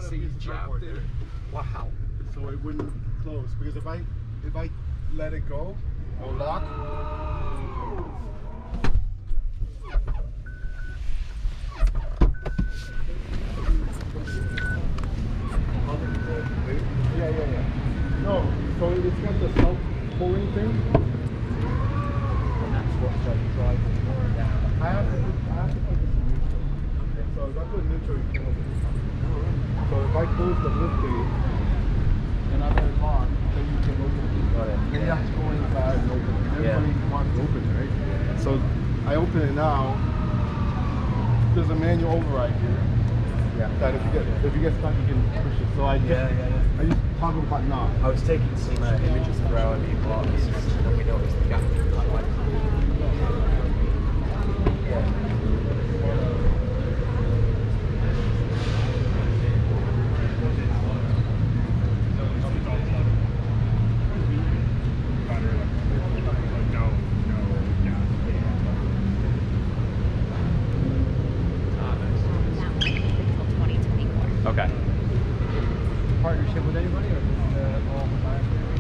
AC trapped there. Wow. So it wouldn't close because if I let it go, it'll lock. Yeah. No, so it's got the self-pulling thing. And that's what's driving. I have to put this in neutral. So if I put neutral, you can't open it. So if I close the lift gate and I let it lock, then you can open it. And you have to go inside and open it. Everybody wants to open it, right? So I open it now. There's a manual override here. Yeah. That if you get stuck, you can push it. So I just toggle the button off. I was taking some images throughout the blocks, and we noticed the gap between that light. Okay. Partnership with anybody or just all the time?